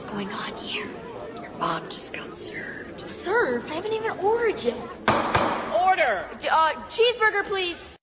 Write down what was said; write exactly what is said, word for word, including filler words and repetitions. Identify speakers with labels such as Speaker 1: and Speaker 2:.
Speaker 1: going on here? Your mom just got served.
Speaker 2: Served? I haven't even ordered yet.
Speaker 3: Order!
Speaker 2: Uh, cheeseburger, please.